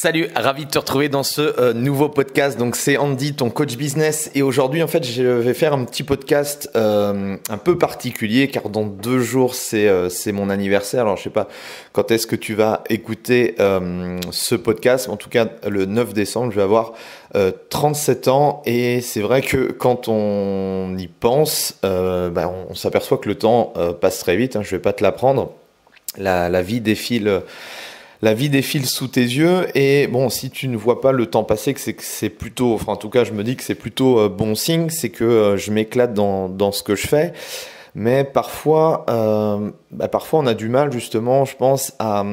Salut, ravi de te retrouver dans ce nouveau podcast. Donc c'est Andy, ton coach business, et aujourd'hui en fait je vais faire un petit podcast un peu particulier car dans 2 jours c'est mon anniversaire. Alors je sais pas quand est-ce que tu vas écouter ce podcast, en tout cas le 9 décembre je vais avoir 37 ans, et c'est vrai que quand on y pense, on s'aperçoit que le temps passe très vite, hein, je vais pas te l'apprendre. La vie défile. La vie défile sous tes yeux, et bon, si tu ne vois pas le temps passer, que c'est plutôt, enfin en tout cas je me dis que c'est plutôt bon signe, c'est que je m'éclate dans ce que je fais. Mais parfois on a du mal justement, je pense,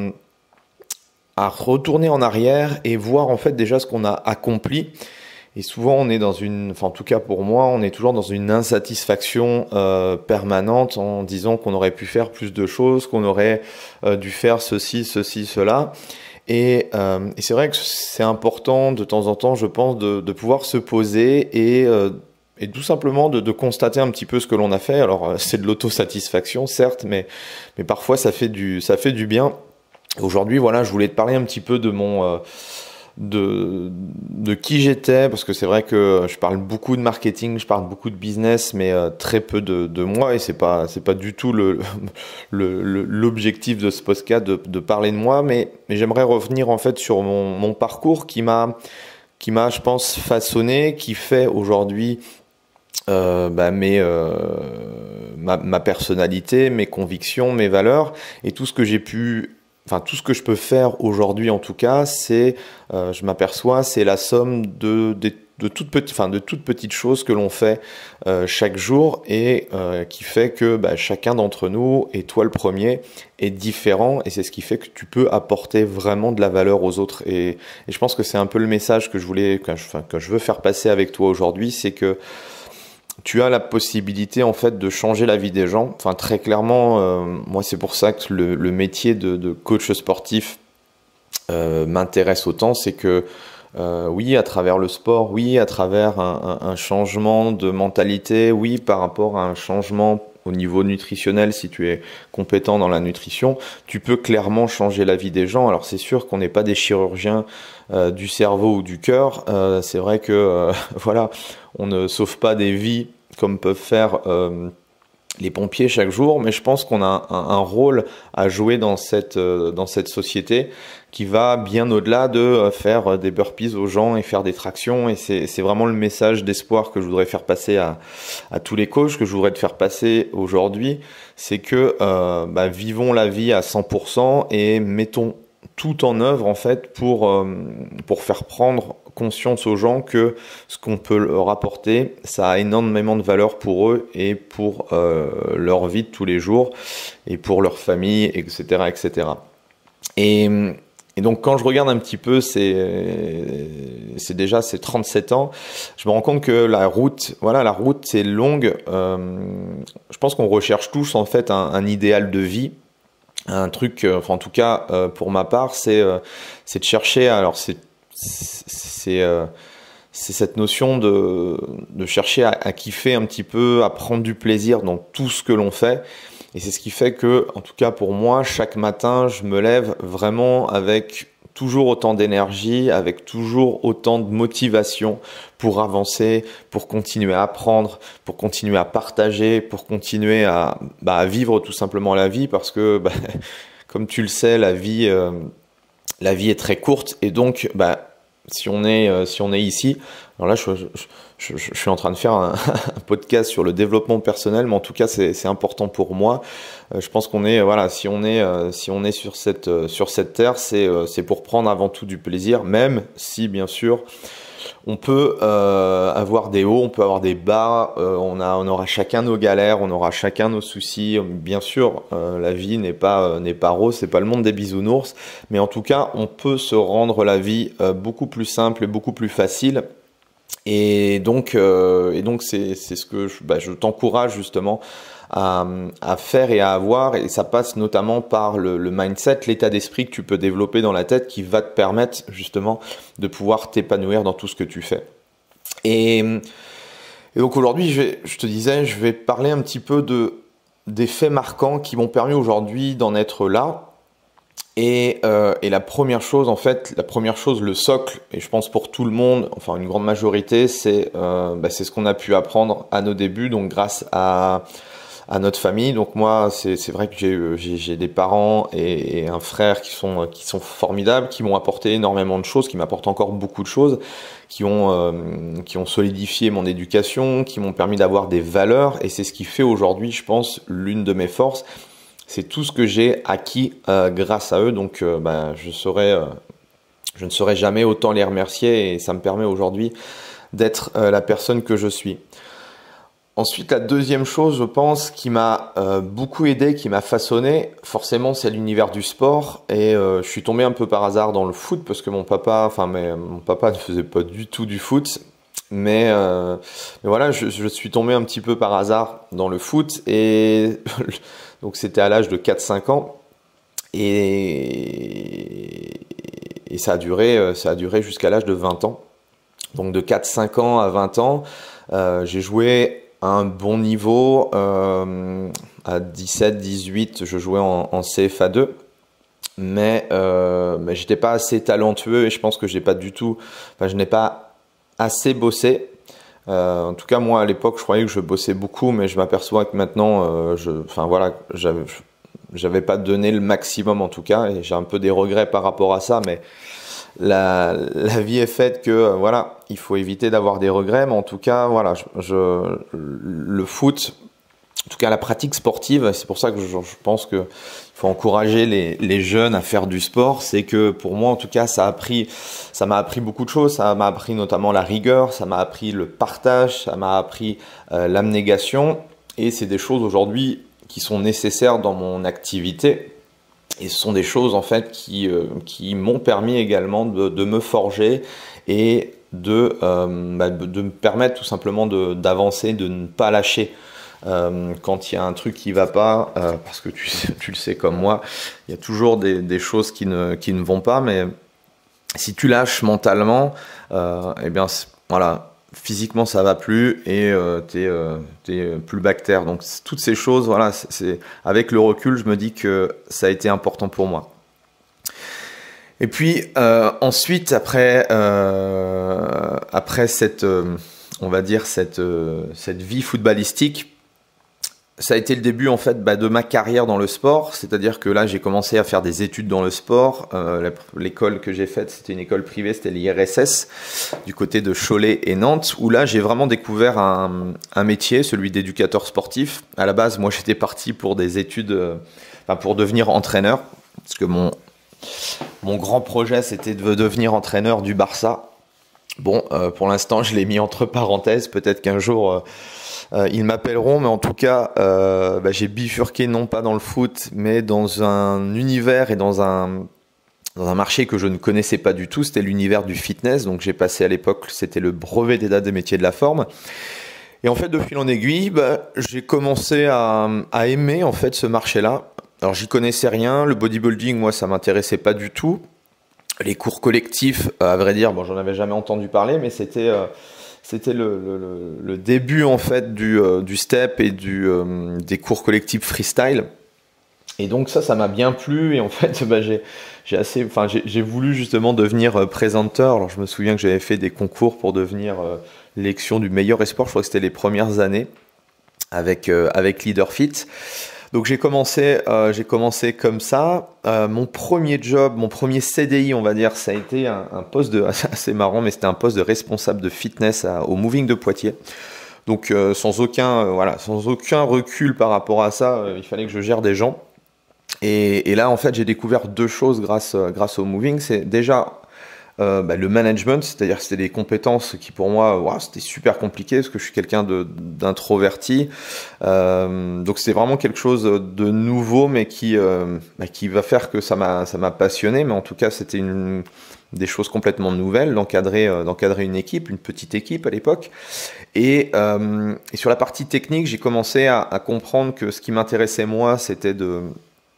à retourner en arrière et voir en fait déjà ce qu'on a accompli. Et souvent, on est en tout cas pour moi, on est toujours dans une insatisfaction permanente en disant qu'on aurait pu faire plus de choses, qu'on aurait dû faire ceci, cela. Et c'est vrai que c'est important de temps en temps, je pense, de pouvoir se poser et tout simplement de constater un petit peu ce que l'on a fait. Alors, c'est de l'autosatisfaction, certes, mais parfois ça fait du bien. Aujourd'hui, voilà, je voulais te parler un petit peu de mon de qui j'étais, parce que c'est vrai que je parle beaucoup de marketing, je parle beaucoup de business, mais très peu de moi, et c'est pas du tout l'objectif de ce podcast de parler de moi, mais j'aimerais revenir en fait sur mon parcours qui m'a je pense façonné, qui fait aujourd'hui ma personnalité, mes convictions, mes valeurs, et tout ce que tout ce que je peux faire aujourd'hui en tout cas, je m'aperçois, c'est la somme de toutes petites choses que l'on fait chaque jour, et qui fait que chacun d'entre nous, et toi le premier, est différent, et c'est ce qui fait que tu peux apporter vraiment de la valeur aux autres. Et je pense que c'est un peu le message que je veux faire passer avec toi aujourd'hui, c'est que tu as la possibilité en fait de changer la vie des gens. Enfin, très clairement, moi c'est pour ça que le métier de coach sportif m'intéresse autant. C'est que oui, à travers le sport, oui, à travers un changement de mentalité, oui, par rapport à un changement au niveau nutritionnel, si tu es compétent dans la nutrition, tu peux clairement changer la vie des gens. Alors c'est sûr qu'on n'est pas des chirurgiens du cerveau ou du cœur. C'est vrai que voilà, on ne sauve pas des vies comme peuvent faire les pompiers chaque jour, mais je pense qu'on a un rôle à jouer dans cette société qui va bien au-delà de faire des burpees aux gens et faire des tractions. Et c'est vraiment le message d'espoir que je voudrais faire passer à tous les coachs, que je voudrais te faire passer aujourd'hui. C'est que vivons la vie à 100% et mettons tout en œuvre en fait pour faire prendre conscience aux gens que ce qu'on peut leur apporter, ça a énormément de valeur pour eux et pour leur vie de tous les jours et pour leur famille, etc., etc. Et donc quand je regarde un petit peu ces 37 ans, je me rends compte que la route c'est longue. Je pense qu'on recherche tous en fait un idéal de vie. Un truc, en tout cas pour ma part, c'est de chercher. Alors c'est cette notion de chercher à kiffer un petit peu, à prendre du plaisir dans tout ce que l'on fait. Et c'est ce qui fait que, en tout cas pour moi, chaque matin, je me lève vraiment avec toujours autant d'énergie, avec toujours autant de motivation pour avancer, pour continuer à apprendre, pour continuer à partager, pour continuer à vivre tout simplement la vie, parce que comme tu le sais, la vie est très courte, et donc si on est ici, alors là je suis en train de faire un podcast sur le développement personnel, mais en tout cas c'est important pour moi. Je pense qu'on est si on est sur cette terre, c'est pour prendre avant tout du plaisir, même si bien sûr on peut avoir des hauts, on peut avoir des bas, on aura chacun nos galères, on aura chacun nos soucis. Bien sûr, la vie n'est pas rose, c'est pas le monde des bisounours, mais en tout cas, on peut se rendre la vie beaucoup plus simple et beaucoup plus facile. Et donc c'est ce que je t'encourage justement à faire et à avoir, et ça passe notamment par le mindset, l'état d'esprit que tu peux développer dans la tête, qui va te permettre justement de pouvoir t'épanouir dans tout ce que tu fais. Et donc aujourd'hui, je vais parler un petit peu des faits marquants qui m'ont permis aujourd'hui d'en être là. Et la première chose, en fait, le socle, et je pense pour tout le monde, enfin une grande majorité, c'est ce qu'on a pu apprendre à nos débuts, donc grâce à notre famille. Donc moi, c'est vrai que j'ai des parents et un frère qui sont formidables, qui m'ont apporté énormément de choses, qui m'apportent encore beaucoup de choses, qui ont solidifié mon éducation, qui m'ont permis d'avoir des valeurs, et c'est ce qui fait aujourd'hui, je pense, l'une de mes forces. C'est tout ce que j'ai acquis grâce à eux, donc je ne saurais jamais autant les remercier, et ça me permet aujourd'hui d'être la personne que je suis. Ensuite, la deuxième chose, je pense, qui m'a beaucoup aidé, qui m'a façonné, forcément, c'est l'univers du sport. Et je suis tombé un peu par hasard dans le foot parce que mon papa ne faisait pas du tout du foot. Mais voilà, je suis tombé un petit peu par hasard dans le foot. Et donc, c'était à l'âge de 4-5 ans. Et ça a duré jusqu'à l'âge de 20 ans. Donc, de 4-5 ans à 20 ans, j'ai joué à un bon niveau. À 17-18, je jouais en CFA 2, mais j'étais pas assez talentueux, et je pense que je n'ai pas assez bossé. En tout cas, moi à l'époque, je croyais que je bossais beaucoup, mais je m'aperçois que maintenant, j'avais pas donné le maximum en tout cas, et j'ai un peu des regrets par rapport à ça, mais la vie est faite que voilà, il faut éviter d'avoir des regrets, mais en tout cas voilà, le foot, en tout cas la pratique sportive, c'est pour ça que je pense que il faut encourager les jeunes à faire du sport. C'est que pour moi en tout cas ça m'a appris beaucoup de choses. Ça m'a appris notamment la rigueur, ça m'a appris le partage, ça m'a appris l'abnégation, et c'est des choses aujourd'hui qui sont nécessaires dans mon activité. Et ce sont des choses en fait qui m'ont permis également de me forger et de me permettre tout simplement d'avancer, de ne pas lâcher quand il y a un truc qui va pas, parce que tu le sais comme moi, il y a toujours des choses qui ne vont pas, mais si tu lâches mentalement, eh bien voilà, physiquement ça va plus, et t'es plus bactère. Donc toutes ces choses, voilà, avec le recul, je me dis que ça a été important pour moi. Et puis ensuite, après cette, on va dire cette vie footballistique, ça a été le début en fait de ma carrière dans le sport. C'est-à-dire que là, j'ai commencé à faire des études dans le sport. L'école que j'ai faite, c'était une école privée, c'était l'IRSS, du côté de Cholet et Nantes, où là, j'ai vraiment découvert un métier, celui d'éducateur sportif. À la base, moi, j'étais parti pour des études, pour devenir entraîneur, parce que mon grand projet, c'était de devenir entraîneur du Barça. Bon, pour l'instant, je l'ai mis entre parenthèses. Peut-être qu'un jour, ils m'appelleront, mais en tout cas, j'ai bifurqué non pas dans le foot, mais dans un univers et dans un marché que je ne connaissais pas du tout. C'était l'univers du fitness. Donc, j'ai passé à l'époque, c'était le brevet d'état des métiers de la forme. Et en fait, de fil en aiguille, j'ai commencé à aimer en fait ce marché-là. Alors, j'y connaissais rien. Le bodybuilding, moi, ça m'intéressait pas du tout. Les cours collectifs, à vrai dire, bon, j'en avais jamais entendu parler, mais c'était le début en fait du step et des cours collectifs freestyle. Et donc ça m'a bien plu, et en fait j'ai voulu justement devenir présenteur. Alors je me souviens que j'avais fait des concours pour devenir l'élection du meilleur esport. Je crois que c'était les premières années avec LeaderFit. Donc j'ai commencé comme ça. Mon premier job, mon premier CDI, on va dire, ça a été un poste assez marrant, mais c'était un poste de responsable de fitness au Moving de Poitiers. Donc sans aucun recul par rapport à ça, il fallait que je gère des gens. Et là en fait j'ai découvert deux choses grâce au Moving. C'est déjà le management, c'est-à-dire que c'était des compétences qui pour moi, c'était super compliqué parce que je suis quelqu'un d'introverti. Donc c'est vraiment quelque chose de nouveau, mais qui va faire que ça m'a passionné. Mais en tout cas, c'était des choses complètement nouvelles, d'encadrer une équipe, une petite équipe à l'époque. Et sur la partie technique, j'ai commencé à comprendre que ce qui m'intéressait moi, c'était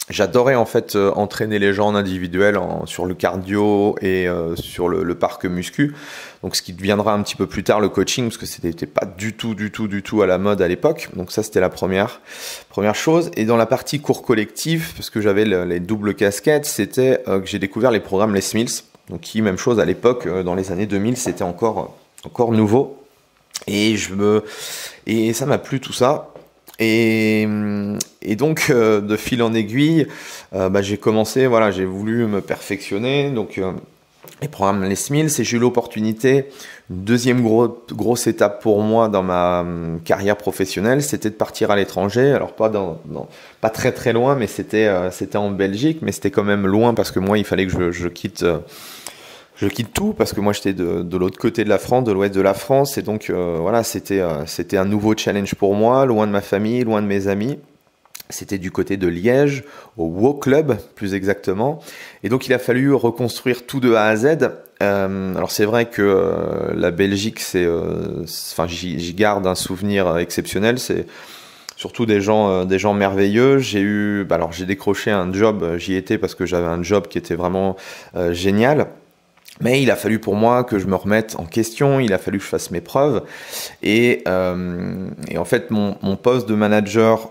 J'adorais en fait entraîner les gens en individuel sur le cardio et sur le parc muscu. Donc ce qui deviendra un petit peu plus tard le coaching, parce que c'était pas du tout à la mode à l'époque. Donc ça c'était la première chose. Et dans la partie cours collectif, parce que j'avais les doubles casquettes, c'était que j'ai découvert les programmes Les Mills. Donc qui, même chose à l'époque, dans les années 2000, c'était encore nouveau. Et ça m'a plu tout ça. Et donc de fil en aiguille, j'ai commencé, voilà, j'ai voulu me perfectionner. Donc les programmes Les Mills, et j'ai eu l'opportunité. Une deuxième grosse étape pour moi dans ma carrière professionnelle, c'était de partir à l'étranger. Alors pas très très loin, mais c'était en Belgique, mais c'était quand même loin parce que moi il fallait que je quitte tout, parce que moi j'étais de l'autre côté de la France, de l'ouest de la France, et donc voilà, c'était un nouveau challenge pour moi, loin de ma famille, loin de mes amis. C'était du côté de Liège, au WoW Club plus exactement, et donc il a fallu reconstruire tout de A à Z. Alors c'est vrai que la Belgique, j'y garde un souvenir exceptionnel. C'est surtout des gens merveilleux. J'ai décroché un job, j'y étais parce que j'avais un job qui était vraiment génial. Mais il a fallu pour moi que je me remette en question, il a fallu que je fasse mes preuves. Et en fait, mon poste de manager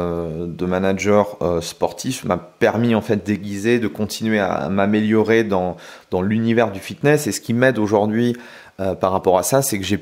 sportif m'a permis en fait d'aiguiser, de continuer à m'améliorer dans l'univers du fitness. Et ce qui m'aide aujourd'hui par rapport à ça, c'est que j'ai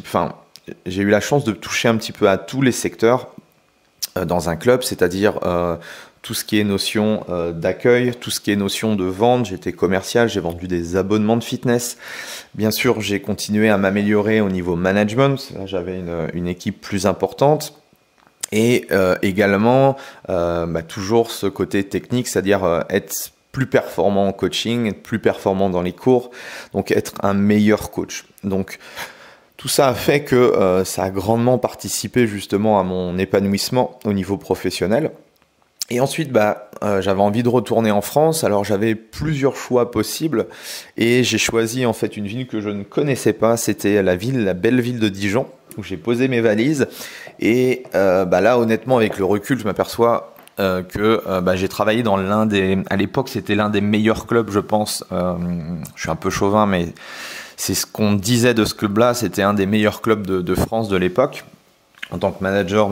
eu la chance de toucher un petit peu à tous les secteurs dans un club, c'est-à-dire tout ce qui est notion d'accueil, tout ce qui est notion de vente. J'étais commercial, j'ai vendu des abonnements de fitness. Bien sûr, j'ai continué à m'améliorer au niveau management. Là, j'avais une équipe plus importante. Et également, toujours ce côté technique, c'est-à-dire être plus performant en coaching, être plus performant dans les cours, donc être un meilleur coach. Donc, tout ça a fait que ça a grandement participé justement à mon épanouissement au niveau professionnel. Et ensuite, j'avais envie de retourner en France. Alors, j'avais plusieurs choix possibles et j'ai choisi en fait une ville que je ne connaissais pas. C'était la belle ville de Dijon, où j'ai posé mes valises. Et là, honnêtement, avec le recul, je m'aperçois que j'ai travaillé dans à l'époque, c'était l'un des meilleurs clubs, je pense. Je suis un peu chauvin, mais c'est ce qu'on disait de ce club-là. C'était un des meilleurs clubs de France de l'époque, en tant que manager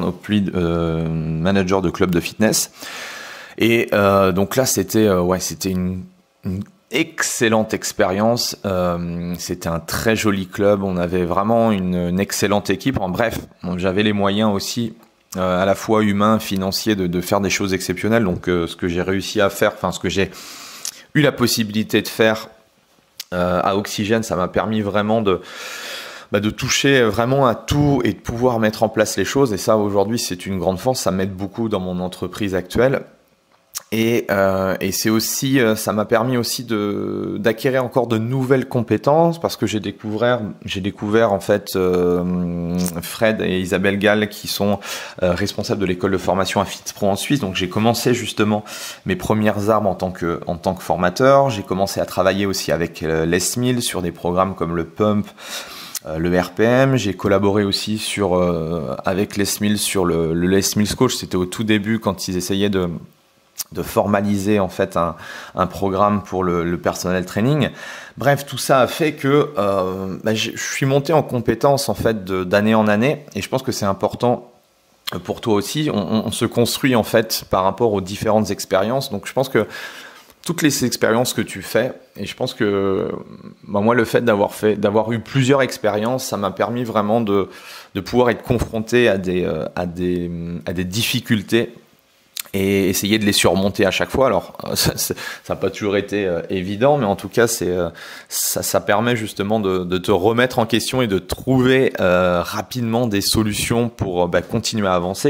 de club de fitness. Et donc là, c'était une excellente expérience. C'était un très joli club. On avait vraiment une excellente équipe. En bref, j'avais les moyens aussi, à la fois humains, financiers, de faire des choses exceptionnelles. Donc ce que j'ai réussi à faire, ce que j'ai eu la possibilité de faire à Oxygène, ça m'a permis vraiment de toucher vraiment à tout et de pouvoir mettre en place les choses. Et ça, aujourd'hui, c'est une grande force. Ça m'aide beaucoup dans mon entreprise actuelle. Et c'est aussi, ça m'a permis aussi d'acquérir encore de nouvelles compétences, parce que j'ai découvert en fait Fred et Isabelle Gall, qui sont responsables de l'école de formation à FitPro en Suisse. Donc j'ai commencé justement mes premières armes en tant que formateur. J'ai commencé à travailler aussi avec Les Mills sur des programmes comme le Pump, le RPM. J'ai collaboré aussi avec Les Mills sur le Les Mills Coach. C'était au tout début, quand ils essayaient de formaliser en fait un programme pour le personnel training. Bref, tout ça a fait que je suis monté en compétences en fait d'année en année, et je pense que c'est important pour toi aussi. On se construit en fait par rapport aux différentes expériences. Donc je pense que toutes les expériences que tu fais, et je pense que moi, le fait d'avoir eu plusieurs expériences, ça m'a permis vraiment de pouvoir être confronté à des difficultés et essayer de les surmonter à chaque fois. Alors ça n'a pas toujours été évident, mais en tout cas ça permet justement de te remettre en question et de trouver rapidement des solutions pour continuer à avancer.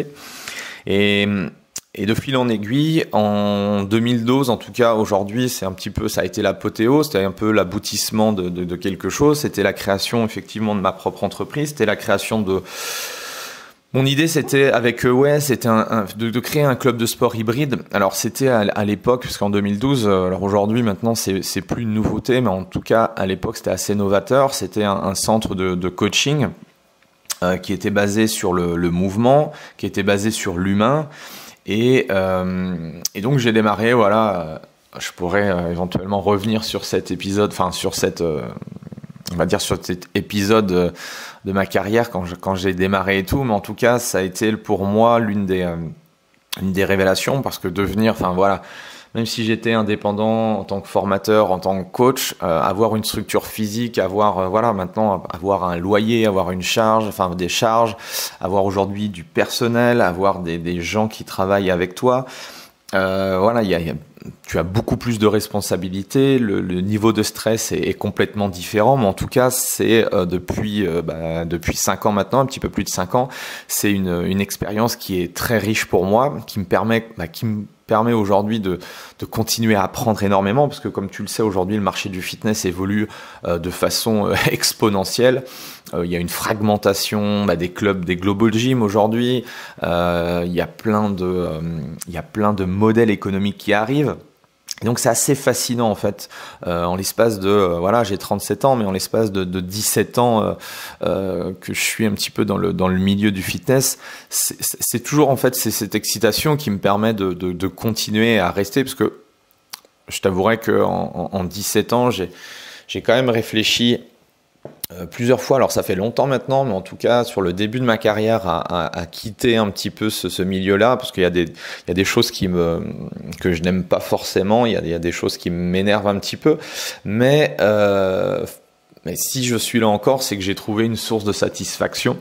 Et de fil en aiguille, en 2012, en tout cas aujourd'hui, ça a été l'apothéose, c'était un peu l'aboutissement de quelque chose. C'était la création effectivement de ma propre entreprise, c'était la création de... Mon idée, c'était avec c'était de créer un club de sport hybride. Alors c'était à l'époque, parce qu'en 2012, alors aujourd'hui maintenant c'est plus une nouveauté, mais en tout cas à l'époque c'était assez novateur. C'était un centre de coaching qui était basé sur le mouvement, qui était basé sur l'humain. Et donc j'ai démarré, voilà, je pourrais éventuellement revenir sur cet épisode, enfin sur cette, on va dire sur cet épisode de ma carrière quand j'ai démarré et tout, mais en tout cas ça a été pour moi une des révélations, parce que devenir, enfin voilà, même si j'étais indépendant en tant que formateur, en tant que coach, avoir une structure physique, avoir voilà, maintenant avoir un loyer, avoir une charge, enfin des charges, avoir aujourd'hui du personnel, avoir des gens qui travaillent avec toi, voilà, tu as beaucoup plus de responsabilités, le niveau de stress est complètement différent, mais en tout cas c'est depuis 5 ans maintenant, un petit peu plus de 5 ans, c'est une expérience qui est très riche pour moi, qui me permet aujourd'hui de continuer à apprendre énormément, parce que comme tu le sais, aujourd'hui le marché du fitness évolue de façon exponentielle. Il y a une fragmentation des clubs, des global gym aujourd'hui. Il y a plein de modèles économiques qui arrivent. Et donc c'est assez fascinant en fait, en l'espace de, voilà, j'ai 37 ans, mais en l'espace de 17 ans que je suis un petit peu dans le milieu du fitness, c'est toujours en fait c'est cette excitation qui me permet de continuer à rester, parce que je t'avouerai que en 17 ans, j'ai quand même réfléchi plusieurs fois, alors ça fait longtemps maintenant, mais en tout cas sur le début de ma carrière à quitter un petit peu ce milieu-là, parce qu'il y a des choses que je n'aime pas forcément, il y a des choses qui m'énervent un petit peu, mais si je suis là encore, c'est que j'ai trouvé une source de satisfaction.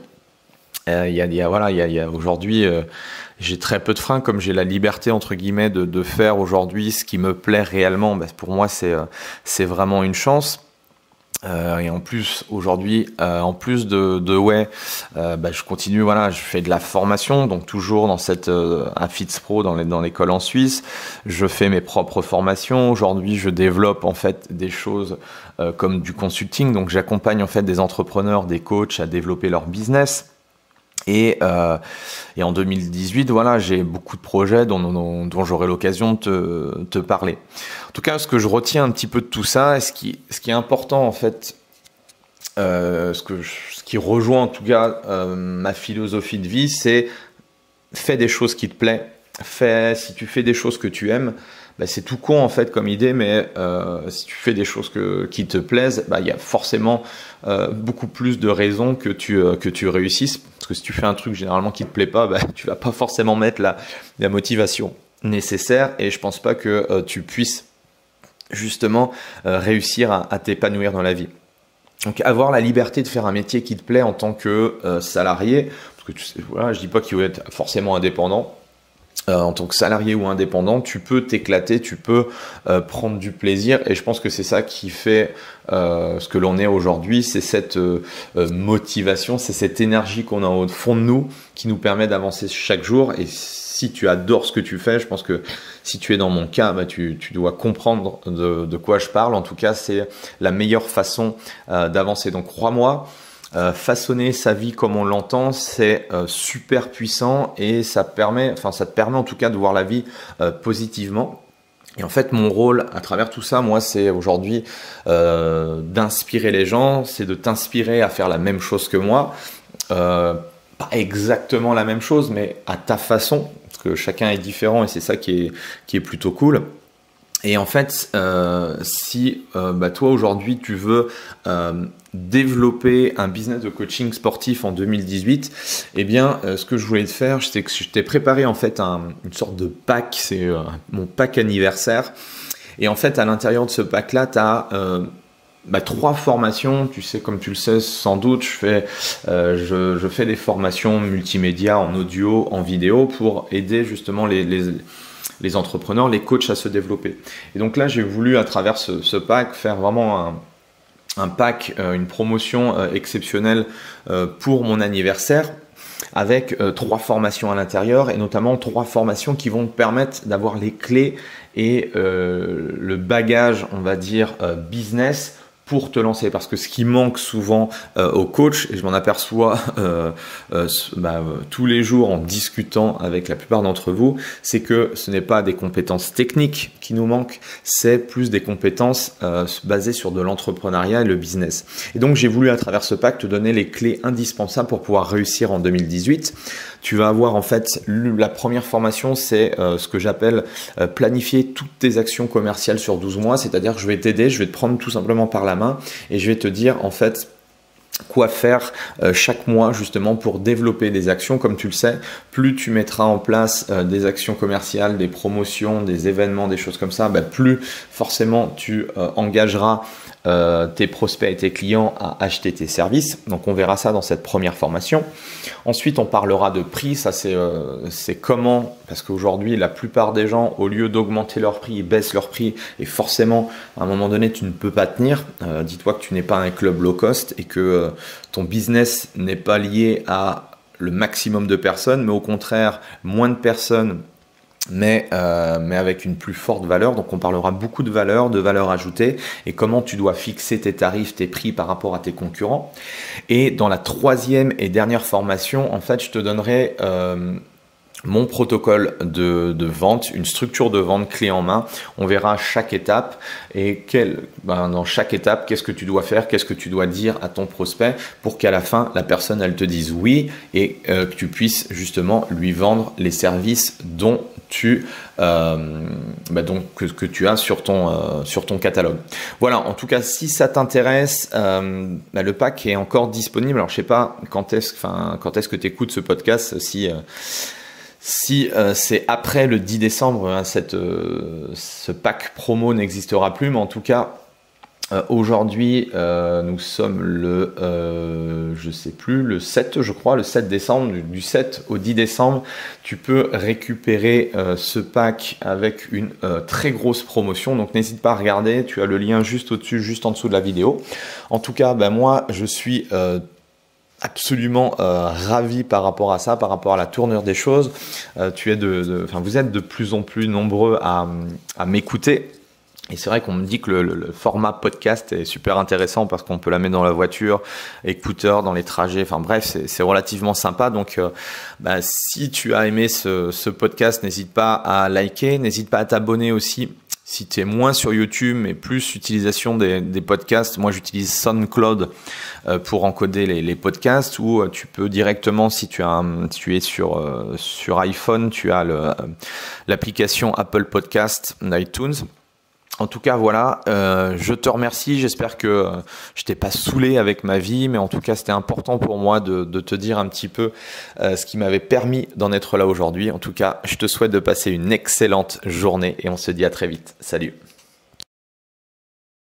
Aujourd'hui, j'ai très peu de freins, comme j'ai la liberté entre guillemets de faire aujourd'hui ce qui me plaît réellement. Pour moi, c'est vraiment une chance. Et en plus aujourd'hui, en plus je continue, voilà, je fais de la formation, donc toujours dans cette à FitsPro dans l'école en Suisse. Je fais mes propres formations. Aujourd'hui, je développe en fait des choses comme du consulting, donc j'accompagne en fait des entrepreneurs, des coachs à développer leur business. Et en 2018, voilà, j'ai beaucoup de projets dont j'aurai l'occasion de te parler. En tout cas, ce que je retiens un petit peu de tout ça, et ce qui est important en fait, ce qui rejoint en tout cas ma philosophie de vie, c'est fais des choses qui te plaisent. Si tu fais des choses que tu aimes, c'est tout con en fait comme idée, mais si tu fais des choses qui te plaisent, il y a forcément beaucoup plus de raisons que tu réussisses. Parce que si tu fais un truc généralement qui te plaît pas, tu vas pas forcément mettre la motivation nécessaire, et je pense pas que tu puisses justement réussir à t'épanouir dans la vie. Donc avoir la liberté de faire un métier qui te plaît en tant que salarié, parce que tu sais, voilà, je dis pas qu'il faut être forcément indépendant. En tant que salarié ou indépendant, tu peux t'éclater, tu peux prendre du plaisir, et je pense que c'est ça qui fait ce que l'on est aujourd'hui, c'est cette motivation, c'est cette énergie qu'on a au fond de nous qui nous permet d'avancer chaque jour. Et si tu adores ce que tu fais, je pense que si tu es dans mon cas, tu dois comprendre de quoi je parle. En tout cas, c'est la meilleure façon d'avancer. Donc crois-moi, façonner sa vie comme on l'entend, c'est super puissant, et ça te permet en tout cas de voir la vie positivement. Et en fait, mon rôle à travers tout ça, moi, c'est aujourd'hui d'inspirer les gens, c'est de t'inspirer à faire la même chose que moi. Pas exactement la même chose, mais à ta façon, parce que chacun est différent, et c'est ça qui est plutôt cool. Et en fait, si toi aujourd'hui tu veux développer un business de coaching sportif en 2018, eh bien ce que je voulais te faire, c'est que je t'ai préparé en fait une sorte de pack, c'est mon pack anniversaire. Et en fait, à l'intérieur de ce pack-là, tu as 3 formations. Tu sais, comme tu le sais sans doute, je fais des formations multimédia en audio, en vidéo, pour aider justement les entrepreneurs, les coachs à se développer. Et donc là, j'ai voulu à travers ce pack faire vraiment un pack, une promotion exceptionnelle pour mon anniversaire, avec 3 formations à l'intérieur, et notamment 3 formations qui vont te permettre d'avoir les clés et le bagage, on va dire, business pour te lancer. Parce que ce qui manque souvent aux coachs, et je m'en aperçois tous les jours en discutant avec la plupart d'entre vous, c'est que ce n'est pas des compétences techniques qui nous manquent, c'est plus des compétences basées sur de l'entrepreneuriat et le business. Et donc j'ai voulu à travers ce pack te donner les clés indispensables pour pouvoir réussir en 2018. tu vas avoir en fait la première formation, c'est ce que j'appelle planifier toutes tes actions commerciales sur 12 mois, c'est-à-dire que je vais t'aider, je vais te prendre tout simplement par la main et je vais te dire en fait quoi faire chaque mois justement pour développer des actions. Comme tu le sais, plus tu mettras en place des actions commerciales, des promotions, des événements, des choses comme ça, plus forcément tu engageras tes prospects et tes clients à acheter tes services. Donc on verra ça dans cette première formation. Ensuite on parlera de prix, ça c'est comment, parce qu'aujourd'hui la plupart des gens, au lieu d'augmenter leur prix, ils baissent leur prix et forcément à un moment donné tu ne peux pas tenir. Dis-toi que tu n'es pas un club low cost et que ton business n'est pas lié à le maximum de personnes, mais au contraire moins de personnes mais avec une plus forte valeur. Donc on parlera beaucoup de valeur ajoutée et comment tu dois fixer tes tarifs, tes prix par rapport à tes concurrents. Et dans la troisième et dernière formation, en fait, je te donnerai mon protocole de vente, une structure de vente clé en main. On verra chaque étape et dans chaque étape, qu'est-ce que tu dois faire, qu'est-ce que tu dois dire à ton prospect pour qu'à la fin, la personne, elle te dise oui et que tu puisses justement lui vendre les services dont que tu as sur ton catalogue. Voilà, en tout cas, si ça t'intéresse, le pack est encore disponible. Alors, je sais pas quand est-ce que tu écoutes ce podcast, si c'est après le 10 décembre, hein, ce pack promo n'existera plus, mais en tout cas, aujourd'hui, nous sommes le 7, je crois, le 7 décembre, du 7 au 10 décembre, tu peux récupérer ce pack avec une très grosse promotion. Donc n'hésite pas à regarder, tu as le lien juste au-dessus, juste en dessous de la vidéo. En tout cas, moi, je suis absolument ravi par rapport à ça, par rapport à la tournure des choses. Vous êtes de plus en plus nombreux à m'écouter. Et c'est vrai qu'on me dit que le format podcast est super intéressant parce qu'on peut la mettre dans la voiture, écouteur, dans les trajets. Enfin bref, c'est relativement sympa. Donc, si tu as aimé ce podcast, n'hésite pas à liker, n'hésite pas à t'abonner aussi. Si tu es moins sur YouTube mais plus utilisation des podcasts, moi j'utilise SoundCloud pour encoder les podcasts, ou tu peux directement, si tu es sur iPhone, tu as l'application Apple Podcast d'iTunes. En tout cas, voilà, je te remercie. J'espère que je t'ai pas saoulé avec ma vie, mais en tout cas, c'était important pour moi de te dire un petit peu ce qui m'avait permis d'en être là aujourd'hui. En tout cas, je te souhaite de passer une excellente journée et on se dit à très vite. Salut!